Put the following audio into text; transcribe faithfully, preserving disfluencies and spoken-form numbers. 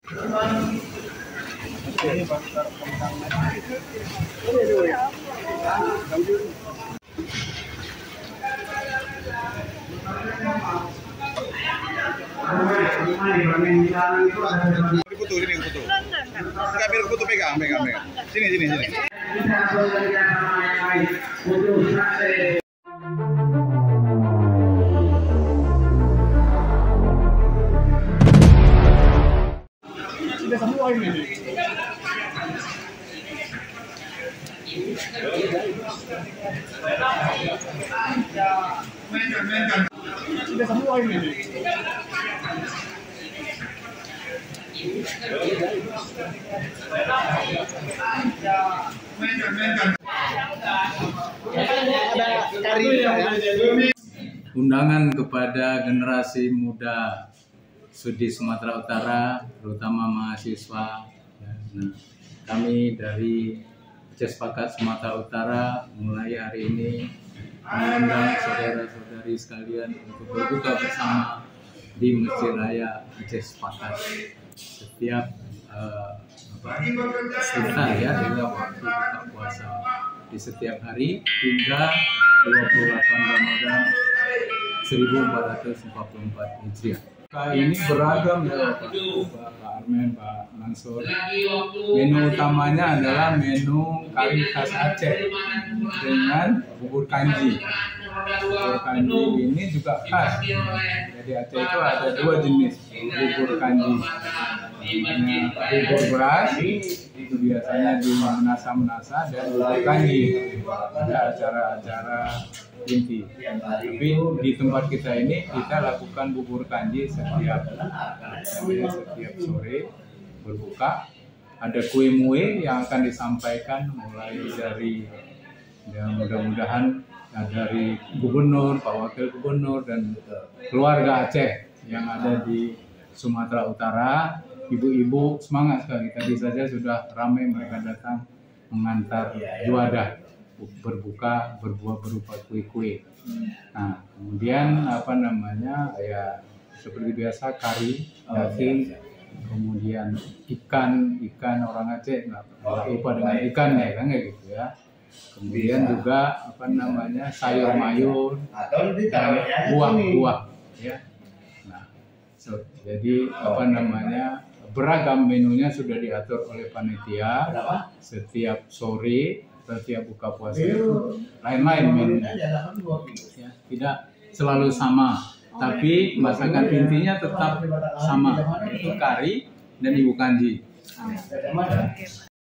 Foto ini foto. Enggak biar foto pegang, pegang, pegang. Sini, sini, sini. Sudah semua ini. Sudah semua ini. Undangan kepada generasi muda Studi Sumatera Utara, terutama mahasiswa. Nah, kami dari Aceh Sepakat Sumatera Utara mulai hari ini mengundang saudara-saudari sekalian untuk berbuka bersama di Masjid Raya Aceh Sepakat setiap uh, apa, istighfar ya, hingga waktu buka puasa di setiap hari hingga dua puluh delapan Ramadan seribu empat ratus empat puluh empat Hijriah. Ini beragam ya Pak, Pak Armen, Pak Mansur. Menu utamanya adalah menu kari khas Aceh dengan bubur kanji. Bubur kanji ini juga khas. Jadi Aceh itu ada dua jenis bubur kanji. Namanya bubur beras, itu biasanya di menasa-menasa, dan bubur kanji ada acara-acara inti. Tapi di tempat kita ini kita lakukan bubur kanji setiap setiap sore berbuka. Ada kue mue yang akan disampaikan mulai dari ya, mudah-mudahan nah, dari gubernur, Pak Wakil Gubernur, dan keluarga Aceh yang ada di Sumatera Utara. Ibu-ibu semangat sekali, tadi saja sudah ramai mereka datang mengantar juadah berbuka berbuah berupa kue-kue. Nah, kemudian apa namanya ya seperti biasa kari, daging, kemudian ikan, ikan orang Aceh nggak lupa dengan ikannya kan kayak gitu ya. Kemudian juga apa namanya sayur mayur, buah-buah ya. Nah, so, jadi apa namanya beragam menunya sudah diatur oleh panitia. Setiap sore, setiap buka puasa itu lain-lain menunya. Ya, tidak selalu sama, tapi masakan intinya tetap sama, yaitu kari dan ibu kanji.